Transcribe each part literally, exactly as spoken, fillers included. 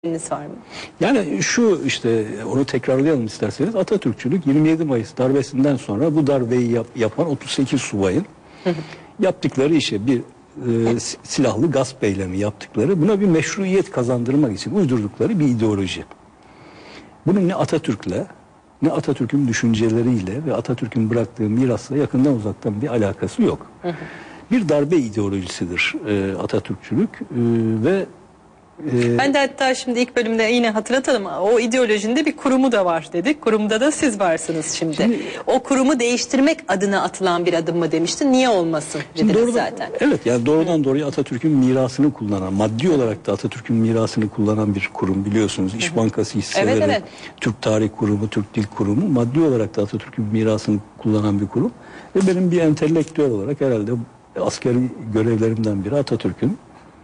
var mı? Yani şu işte onu tekrarlayalım isterseniz. Atatürkçülük yirmi yedi Mayıs darbesinden sonra bu darbeyi yap, yapan otuz sekiz subayın yaptıkları işe bir e, silahlı gasp eylemi yaptıkları, buna bir meşruiyet kazandırmak için uydurdukları bir ideoloji. Bunun ne Atatürk'le ne Atatürk'ün düşünceleriyle ve Atatürk'ün bıraktığı mirasla yakından uzaktan bir alakası yok. Bir darbe ideolojisidir e, Atatürkçülük e, ve Ee, ben de hatta şimdi ilk bölümde yine hatırlatalım, o ideolojinde bir kurumu da var dedik. Kurumda da siz varsınız şimdi. şimdi o kurumu değiştirmek adına atılan bir adım mı demiştin? Niye olmasın dediniz doğrudan, zaten. Evet, yani doğrudan doğruya Atatürk'ün mirasını kullanan, maddi olarak da Atatürk'ün mirasını kullanan bir kurum, biliyorsunuz. İş Bankası hisseleri, evet, evet. Türk Tarih Kurumu, Türk Dil Kurumu maddi olarak da Atatürk'ün mirasını kullanan bir kurum. Ve benim bir entelektüel olarak herhalde askeri görevlerimden biri Atatürk'ün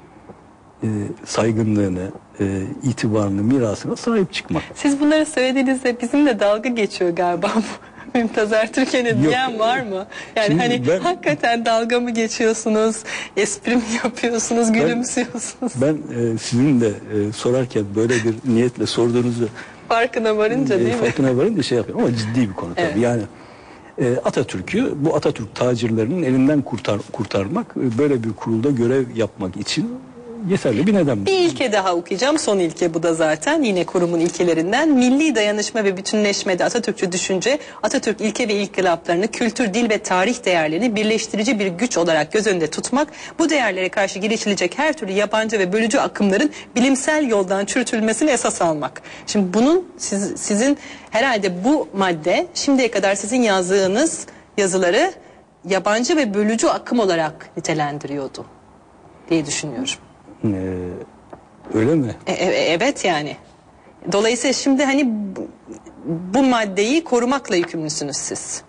E, saygınlığını, e, itibarını, mirasına sahip çıkmak. Siz bunları söylediğinizde bizimle dalga geçiyor galiba bu. Mümtaz Ertürk'e diyen var mı? Yani şimdi hani ben, hakikaten dalga mı geçiyorsunuz, espri mi yapıyorsunuz, gülümsüyorsunuz? Ben, ben e, sizin de e, sorarken böyle bir niyetle sorduğunuzu farkına varınca e, değil mi? Farkına varınca şey yapıyorum ama ciddi bir konu tabii. Evet. Yani e, Atatürk'ü, bu Atatürk tacirlerinin elinden kurtar, kurtarmak, e, böyle bir kurulda görev yapmak için yeterli bir neden. Bir ilke daha okuyacağım. Son ilke bu da zaten. Yine kurumun ilkelerinden. Milli dayanışma ve bütünleşmede Atatürkçü düşünce, Atatürk ilke ve inkılaplarını, kültür, dil ve tarih değerlerini birleştirici bir güç olarak göz önünde tutmak, bu değerlere karşı girişilecek her türlü yabancı ve bölücü akımların bilimsel yoldan çürütülmesini esas almak. Şimdi bunun siz, sizin herhalde bu madde şimdiye kadar sizin yazdığınız yazıları yabancı ve bölücü akım olarak nitelendiriyordu diye düşünüyorum. Ee, öyle mi? E, e, evet yani. Dolayısıyla şimdi hani bu, bu maddeyi korumakla yükümlüsünüz siz.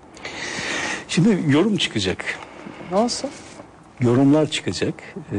Şimdi yorum çıkacak. Ne olsun? Yorumlar çıkacak. Ee,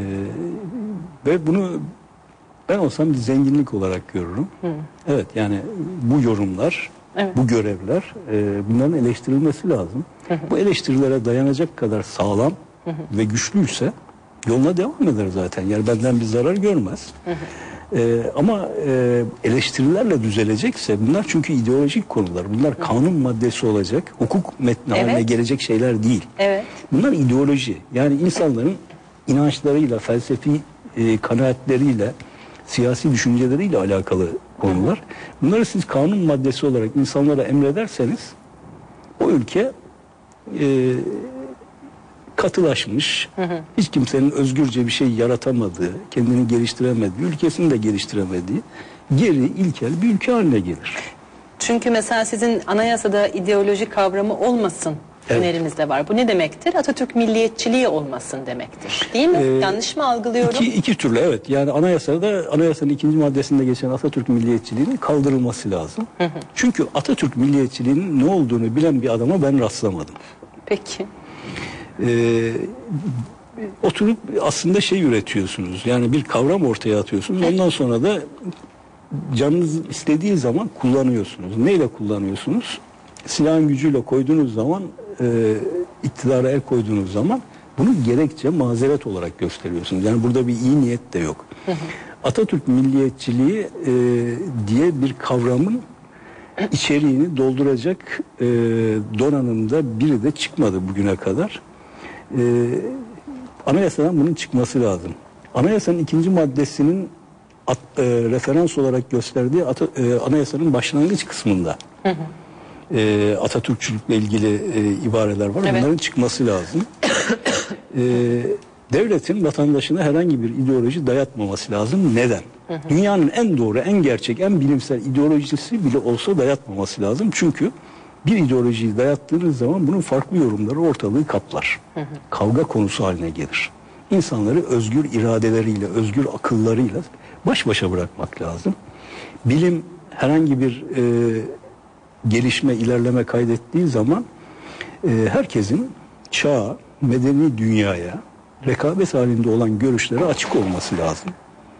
ve bunu ben olsam bir zenginlik olarak görürüm. Hı. Evet, yani bu yorumlar, evet, bu görevler, e, bunların eleştirilmesi lazım. Hı hı. Bu eleştirilere dayanacak kadar sağlam, hı hı, ve güçlüyse yoluna devam eder zaten. Yani benden bir zarar görmez. Hı hı. Ee, ama e, eleştirilerle düzelecekse bunlar, çünkü ideolojik konular. Bunlar, hı hı, kanun maddesi olacak, hukuk metni, evet, haline gelecek şeyler değil. Evet. Bunlar ideoloji. Yani insanların inançlarıyla, felsefi e, kanaatleriyle, siyasi düşünceleriyle alakalı konular. Hı hı. Bunları siz kanun maddesi olarak insanlara emrederseniz o ülke e, katılaşmış, hı hı, hiç kimsenin özgürce bir şey yaratamadığı, kendini geliştiremediği, ülkesini de geliştiremediği geri, ilkel bir ülke haline gelir. Çünkü mesela sizin anayasada ideoloji kavramı olmasın, evet, öneriniz de var. Bu ne demektir? Atatürk milliyetçiliği olmasın demektir. Değil mi? Ee, Yanlış mı algılıyorum? İki, iki türlü, evet. Yani anayasada, anayasanın ikinci maddesinde geçen Atatürk milliyetçiliğinin kaldırılması lazım. Hı hı. Çünkü Atatürk milliyetçiliğinin ne olduğunu bilen bir adama ben rastlamadım. Peki. Ee, oturup aslında şey üretiyorsunuz, yani bir kavram ortaya atıyorsunuz, ondan sonra da canınız istediği zaman kullanıyorsunuz. Neyle kullanıyorsunuz? Silahın gücüyle koyduğunuz zaman, e, iktidara el koyduğunuz zaman bunu gerekçe, mazeret olarak gösteriyorsunuz. Yani burada bir iyi niyet de yok. Hı hı. Atatürk milliyetçiliği e, diye bir kavramın içeriğini dolduracak e, donanımda biri de çıkmadı bugüne kadar. Ee, anayasadan bunun çıkması lazım. Anayasanın ikinci maddesinin at, e, referans olarak gösterdiği at, e, anayasanın başlangıç kısmında, hı hı, e, Atatürkçülükle ilgili e, ibareler var. Evet. Bunların çıkması lazım. e, devletin vatandaşına herhangi bir ideoloji dayatmaması lazım. Neden? Hı hı. Dünyanın en doğru, en gerçek, en bilimsel ideolojisi bile olsa dayatmaması lazım. Çünkü bir ideolojiyi dayattığınız zaman bunun farklı yorumları ortalığı kaplar. Hı hı. Kavga konusu haline gelir. İnsanları özgür iradeleriyle, özgür akıllarıyla baş başa bırakmak lazım. Bilim herhangi bir e, gelişme, ilerleme kaydettiği zaman e, herkesin çağa, medeni dünyaya, rekabet halinde olan görüşlere açık olması lazım.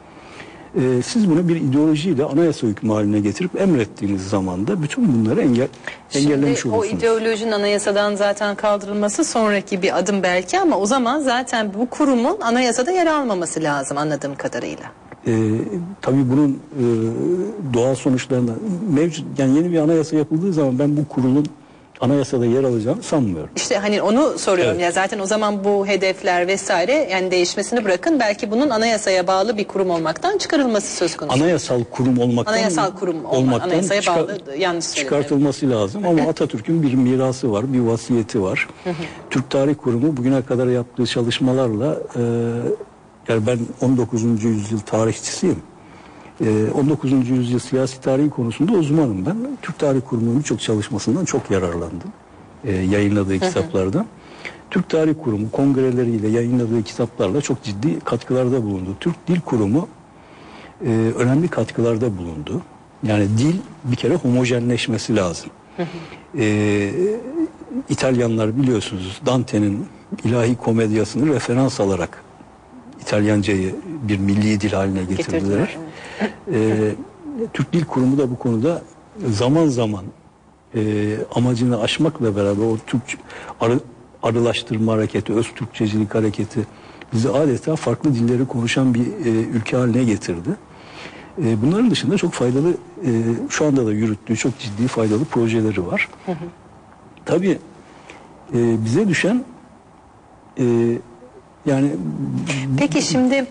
Ee, siz bunu bir ideolojiyle anayasa hükmü haline getirip emrettiğiniz zaman da bütün bunları engel, engellemiş Şimdi olursunuz. O ideolojinin anayasadan zaten kaldırılması sonraki bir adım belki, ama o zaman zaten bu kurumun anayasada yer almaması lazım anladığım kadarıyla. E, tabii bunun e, doğal sonuçlarına mevcut, yani yeni bir anayasa yapıldığı zaman ben bu kurulun anayasada yer alacağını sanmıyorum. İşte hani onu soruyorum Evet. ya, zaten o zaman bu hedefler vesaire yani değişmesini bırakın, belki bunun anayasaya bağlı bir kurum olmaktan çıkarılması söz konusu. Anayasal kurum olmaktan Anayasal kurum olma, olmaktan anayasaya çıkar- bağlı, yanlış söyledim. çıkartılması lazım ama Atatürk'ün bir mirası var, bir vasiyeti var. Türk Tarih Kurumu bugüne kadar yaptığı çalışmalarla e, yani ben on dokuzuncu yüzyıl tarihçisiyim. E, on dokuzuncu yüzyıl siyasi tarihi konusunda uzmanım ben. Türk Tarih Kurumu'nun birçok çalışmasından çok yararlandım. E, yayınladığı kitaplardan. Türk Tarih Kurumu kongreleriyle yayınladığı kitaplarla çok ciddi katkılarda bulundu. Türk Dil Kurumu e, önemli katkılarda bulundu. Yani dil bir kere homojenleşmesi lazım. e, İtalyanlar biliyorsunuz Dante'nin İlahi Komedyası'nı referans alarak İtalyancayı bir milli dil haline getirdiler. Getirdiler, Ee, Türk Dil Kurumu da bu konuda zaman zaman e, amacını aşmakla beraber o Türk arı, arılaştırma hareketi, öz Türkçecilik hareketi bizi adeta farklı dilleri konuşan bir e, ülke haline getirdi. E, bunların dışında çok faydalı, e, şu anda da yürüttüğü çok ciddi faydalı projeleri var. Hı hı. Tabii e, bize düşen e, yani Peki şimdi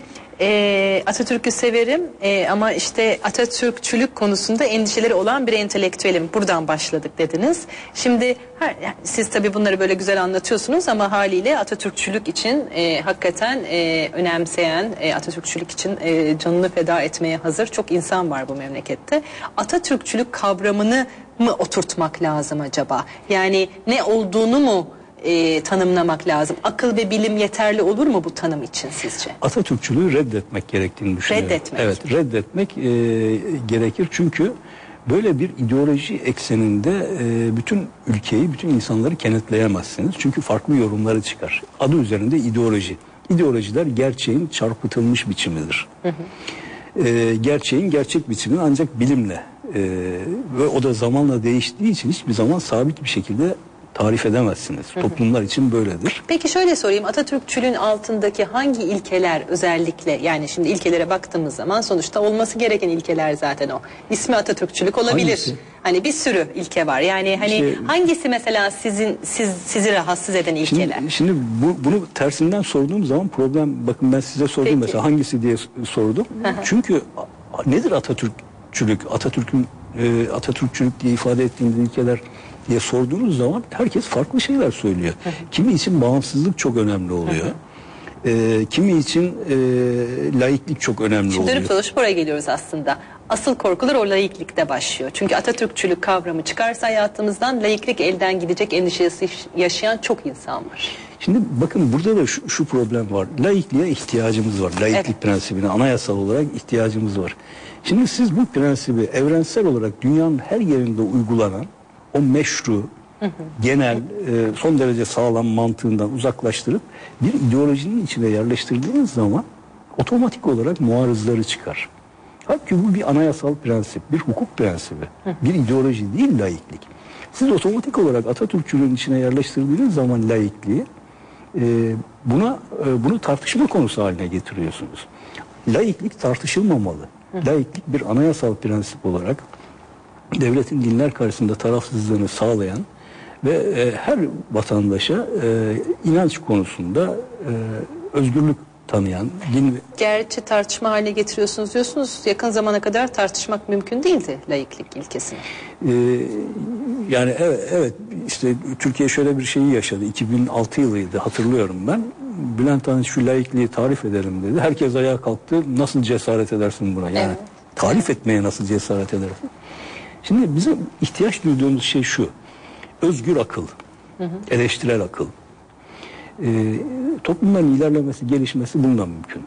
e, Atatürk'ü severim e, ama işte Atatürkçülük konusunda endişeleri olan bir entelektüelim. Buradan başladık dediniz. Şimdi her, yani siz tabii bunları böyle güzel anlatıyorsunuz ama haliyle Atatürkçülük için e, hakikaten e, önemseyen, e, Atatürkçülük için e, canını feda etmeye hazır çok insan var bu memlekette. Atatürkçülük kavramını mı oturtmak lazım acaba? Yani ne olduğunu mu E, tanımlamak lazım? Akıl ve bilim yeterli olur mu bu tanım için sizce? Atatürkçülüğü reddetmek gerektiğini düşünüyorum. Reddetmek. Evet, reddetmek e, gerekir çünkü böyle bir ideoloji ekseninde e, bütün ülkeyi, bütün insanları kenetleyemezsiniz. Çünkü farklı yorumları çıkar. Adı üzerinde ideoloji. İdeolojiler gerçeğin çarpıtılmış biçimidir. Hı hı. E, gerçeğin gerçek biçimini ancak bilimle e, ve o da zamanla değiştiği için hiçbir zaman sabit bir şekilde tarif edemezsiniz. Hı hı. Toplumlar için böyledir. Peki şöyle sorayım, Atatürkçülüğün altındaki hangi ilkeler özellikle, yani şimdi ilkelere baktığımız zaman sonuçta olması gereken ilkeler zaten o. İsmi Atatürkçülük olabilir. Hangisi? Hani bir sürü ilke var. Yani hani İşte, hangisi mesela sizin siz sizi rahatsız eden ilkeler? Şimdi, şimdi bu, bunu tersinden sorduğum zaman problem, bakın ben size sordum. Peki. Mesela hangisi diye sordum. Hı hı. Çünkü nedir Atatürkçülük? Atatürk'ün e, Atatürkçülük diye ifade ettiğimiz ilkeler diye sorduğunuz zaman herkes farklı şeyler söylüyor. Hı hı. Kimi için bağımsızlık çok önemli oluyor. Hı hı. E, kimi için e, laiklik çok önemli Şimdi oluyor. dönüp dolaşıp oraya geliyoruz aslında. Asıl korkular o laiklikte başlıyor. Çünkü Atatürkçülük kavramı çıkarsa hayatımızdan laiklik elden gidecek endişesi yaşayan çok insan var. Şimdi bakın burada da şu, şu problem var. Laikliğe ihtiyacımız var. Laiklik evet. prensibine anayasal olarak ihtiyacımız var. Şimdi siz bu prensibi evrensel olarak dünyanın her yerinde uygulanan o meşru, hı hı. genel, e, son derece sağlam mantığından uzaklaştırıp bir ideolojinin içine yerleştirdiğiniz zaman otomatik olarak muarızları çıkar. Halbuki bu bir anayasal prensip, bir hukuk prensibi, hı. bir ideoloji değil laiklik. Siz otomatik olarak Atatürkçülüğün içine yerleştirdiğiniz zaman laikliği e, buna e, bunu tartışma konusu haline getiriyorsunuz. Laiklik tartışılmamalı. Hı. Laiklik bir anayasal prensip olarak devletin dinler karşısında tarafsızlığını sağlayan ve e, her vatandaşa e, inanç konusunda e, özgürlük tanıyan din. Gerçi tartışma haline getiriyorsunuz diyorsunuz. Yakın zamana kadar tartışmak mümkün değildi laiklik ilkesini. Ee, yani evet, evet işte Türkiye şöyle bir şeyi yaşadı. iki bin altı yılıydı, hatırlıyorum ben. Bülent Arınç şu laikliği tarif edelim dedi. Herkes ayağa kalktı. Nasıl cesaret edersin buna? Yani evet. tarif etmeye nasıl cesaret edersin? Şimdi bizim ihtiyaç duyduğumuz şey şu. Özgür akıl. Hı hı. Eleştirel akıl. Ee, toplumların ilerlemesi, gelişmesi bundan mümkün.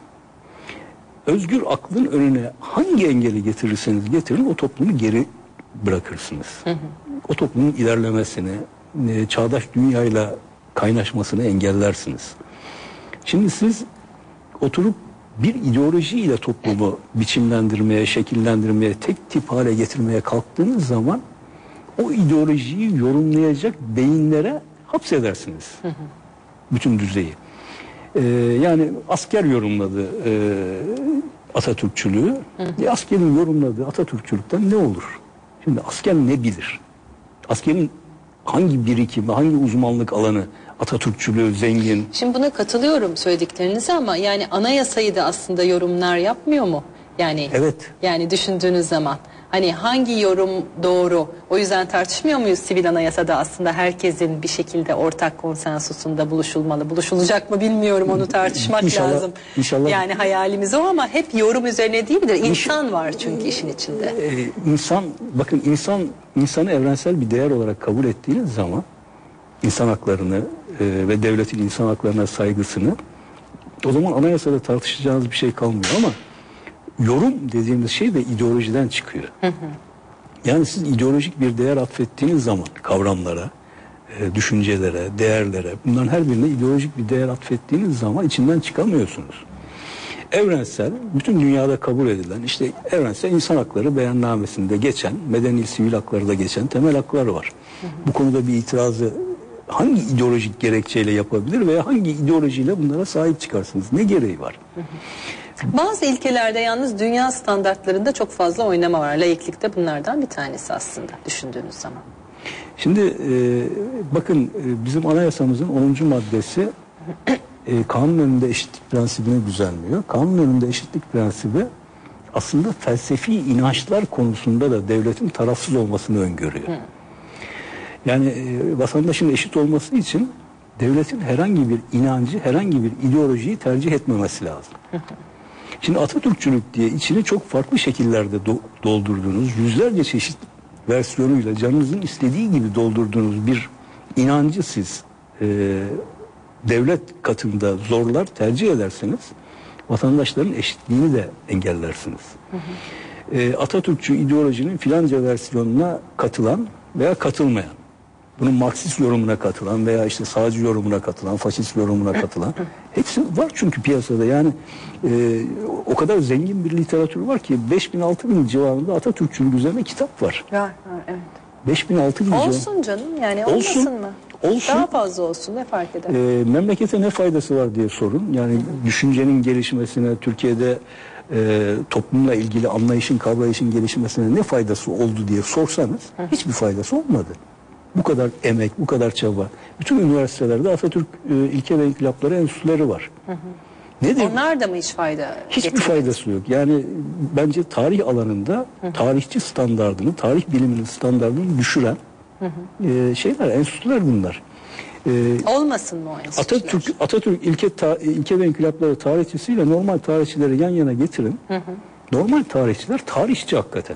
Özgür aklın önüne hangi engeli getirirseniz getirin o toplumu geri bırakırsınız. Hı hı. O toplumun ilerlemesini, e, çağdaş dünyayla kaynaşmasını engellersiniz. Şimdi siz oturup bir ideolojiyle toplumu biçimlendirmeye, şekillendirmeye, tek tip hale getirmeye kalktığınız zaman o ideolojiyi yorumlayacak beyinlere hapsedersiniz. Hı hı. Bütün düzeyi. Ee, yani asker yorumladı. Ee, Atatürkçülüğü, e, askerin yorumladığı Atatürkçülükten ne olur? Şimdi asker ne bilir? Askerin hangi birikimi, hangi uzmanlık alanı Atatürkçülüğü zengin? Şimdi buna katılıyorum söylediklerinize ama yani anayasayı da aslında yorumlar yapmıyor mu? Yani Evet. Yani düşündüğünüz zaman hani hangi yorum doğru? O yüzden tartışmıyor muyuz sivil anayasada aslında herkesin bir şekilde ortak konsensusunda buluşulmalı. Buluşulacak mı bilmiyorum, onu tartışmak İnşallah, lazım. inşallah. Yani hayalimiz o ama hep yorum üzerine değil midir? İnsan var çünkü işin içinde. Ee, insan, bakın insan insanı evrensel bir değer olarak kabul ettiğiniz zaman insan haklarını e, ve devletin insan haklarına saygısını, o zaman anayasada tartışacağınız bir şey kalmıyor ama yorum dediğimiz şey de ideolojiden çıkıyor. Hı hı. Yani siz ideolojik bir değer atfettiğiniz zaman kavramlara, e, düşüncelere, değerlere, bunların her birine ideolojik bir değer atfettiğiniz zaman içinden çıkamıyorsunuz. Evrensel, bütün dünyada kabul edilen, işte evrensel insan hakları beyannamesinde geçen, medeni sivil hakları da geçen temel haklar var. Hı hı. Bu konuda bir itirazı hangi ideolojik gerekçeyle yapabilir veya hangi ideolojiyle bunlara sahip çıkarsınız? Ne gereği var? Hı hı. Bazı ilkelerde yalnız dünya standartlarında çok fazla oynama var. Laiklik de bunlardan bir tanesi aslında düşündüğünüz zaman. Şimdi e, bakın e, bizim anayasamızın onuncu maddesi e, kanun önünde eşitlik prensibini düzenliyor. Kanun önünde eşitlik prensibi aslında felsefi inançlar konusunda da devletin tarafsız olmasını öngörüyor. Hı. Yani e, vatandaşın eşit olması için devletin herhangi bir inancı, herhangi bir ideolojiyi tercih etmemesi lazım. Hı hı. Şimdi Atatürkçülük diye içini çok farklı şekillerde do doldurduğunuz, yüzlerce çeşit versiyonuyla canınızın istediği gibi doldurduğunuz bir inancı siz e, devlet katında zorlar, tercih ederseniz vatandaşların eşitliğini de engellersiniz. Hı hı. E, Atatürkçü ideolojinin filanca versiyonuna katılan veya katılmayan, bunun Marksist yorumuna katılan veya işte sağcı yorumuna katılan, faşist yorumuna katılan hepsi var çünkü piyasada. Yani e, o kadar zengin bir literatür var ki beş bin altı bin civarında Atatürkçülük üzerine kitap var. Var, var evet. beş bin altı bin olsun civarında. Canım yani olmasın olsun, mı? Olsun. Daha fazla olsun, ne fark eder? E, memlekete ne faydası var diye sorun. Yani düşüncenin gelişmesine, Türkiye'de e, toplumla ilgili anlayışın, kavrayışın gelişmesine ne faydası oldu diye sorsanız hiçbir faydası olmadı. Bu kadar emek, bu kadar çaba. Bütün üniversitelerde Atatürk e, ilke ve inkılapları enstitüleri var. Hı hı. Nedir? Onlar da mı hiç fayda Hiçbir getirmedi? faydası yok. Yani bence tarih alanında hı hı. tarihçi standardını, tarih biliminin standardını düşüren hı hı. E, şeyler, enstitüler bunlar. E, Olmasın mı o enstitüler? Atatürk, Atatürk ilke, ta, ilke ve inkılapları tarihçisiyle normal tarihçileri yan yana getirin. Hı hı. Normal tarihçiler tarihçi hakikaten.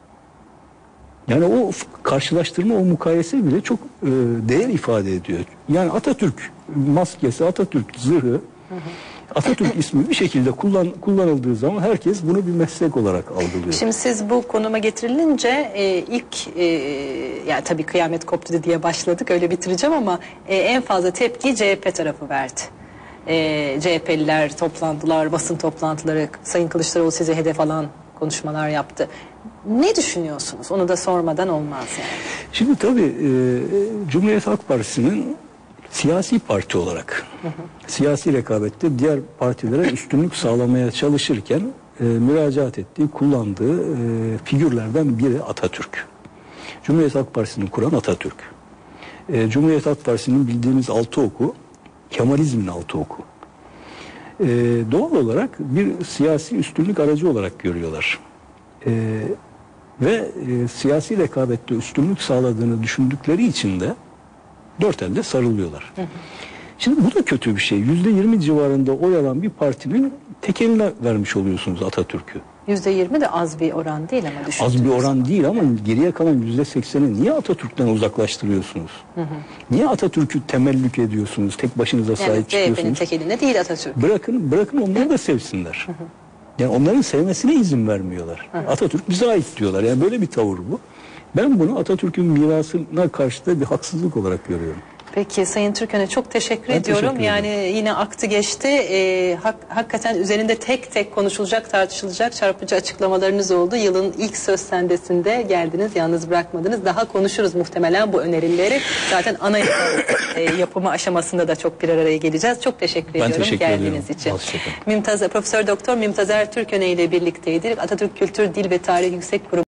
Yani o karşılaştırma, o mukayese bile çok e, değer ifade ediyor. Yani Atatürk maskesi, Atatürk zırhı, hı hı. Atatürk ismi bir şekilde kullan, kullanıldığı zaman herkes bunu bir meslek olarak algılıyor. Şimdi siz bu konuma getirilince e, ilk e, yani tabii kıyamet koptu diye başladık, öyle bitireceğim ama e, en fazla tepki C H P tarafı verdi. E, C H P'liler toplandılar, basın toplantıları, Sayın Kılıçdaroğlu size hedef alan konuşmalar yaptı. Ne düşünüyorsunuz? Onu da sormadan olmaz yani. Şimdi tabii e, Cumhuriyet Halk Partisi'nin siyasi parti olarak hı hı. siyasi rekabette diğer partilere üstünlük sağlamaya çalışırken e, müracaat ettiği, kullandığı e, figürlerden biri Atatürk. Cumhuriyet Halk Partisi'ni kuran Atatürk. E, Cumhuriyet Halk Partisi'nin bildiğimiz altı oku, Kemalizmin altı oku. E, doğal olarak bir siyasi üstünlük aracı olarak görüyorlar. E, ve e, siyasi rekabette üstünlük sağladığını düşündükleri için de dört elde sarılıyorlar. Hı hı. Şimdi bu da kötü bir şey. Yüzde yirmi civarında oy alan bir partinin tekeline vermiş oluyorsunuz Atatürk'ü. Yüzde yirmi de az bir oran değil ama düşündüğünüz Az bir oran zaman. değil ama geriye kalan yüzde sekseni niye Atatürk'ten uzaklaştırıyorsunuz? Hı hı. Niye Atatürk'ü temellük ediyorsunuz? Tek başınıza sahip yani çıkıyorsunuz. C H P'nin tek elinde değil Atatürk. Bırakın, bırakın onları da sevsinler. Hı hı. Yani onların sevmesine izin vermiyorlar. Hı hı. Atatürk bize ait diyorlar. Yani böyle bir tavır bu. Ben bunu Atatürk'ün mirasına karşı da bir haksızlık olarak görüyorum. Peki Sayın Türköne çok teşekkür Ben ediyorum. teşekkür yani yine aktı geçti. Ee, hak, hakikaten üzerinde tek tek konuşulacak, tartışılacak çarpıcı açıklamalarınız oldu. Yılın ilk söz sendesinde geldiniz, yalnız bırakmadınız. Daha konuşuruz muhtemelen bu önerileri. Zaten anayasa e, yapımı aşamasında da çok bir araya geleceğiz. Çok teşekkür Ben ediyorum teşekkür geldiğiniz ediyorum. için. Hoşçakalın. Mümtaz, Profesör Doktor Mümtazer Türköne ile birlikteydik. Atatürk Kültür, Dil ve Tarih Yüksek Kurumu